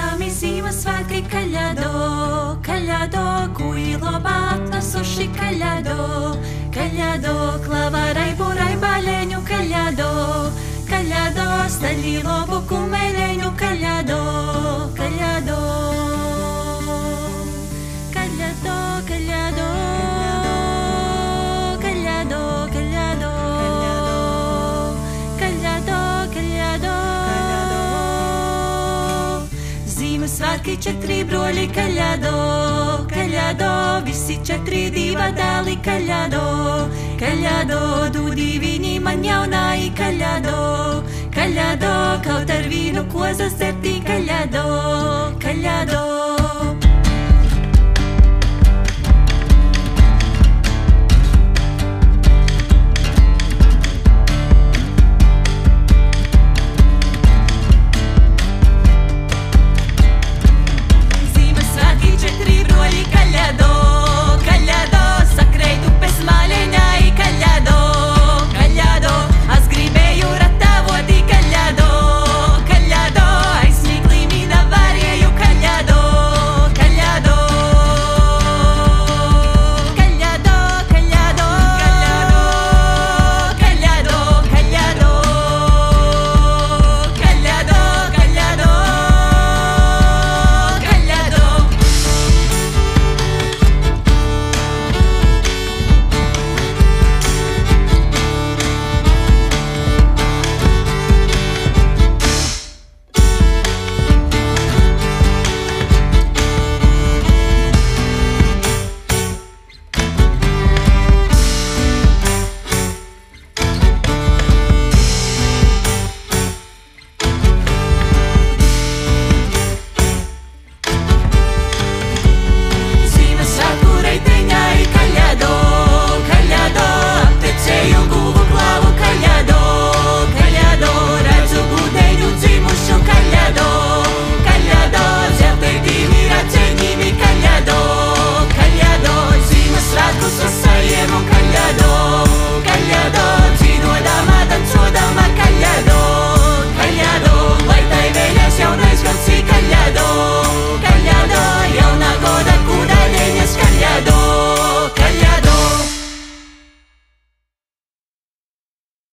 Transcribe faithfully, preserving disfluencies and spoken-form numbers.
Gaidāmi Ziemassvētki kaļado, kaļado, kuilo atnesuši kaļado, kaļado, klavarai, burai, baļeņu kaļado, kaļado, staļi lobu kumeleņu kaļado, kaļado, kaļado, kaļado, kaļado, kaļado, kaļado, kaļado. Ziemassvētki četri broļi kaļado, kaļado, visi četri divi dēli kaļado, kaļado, du diviņi man jaunāji kaļado, kaļado, kaut ar vīnu kozas septī kaļado.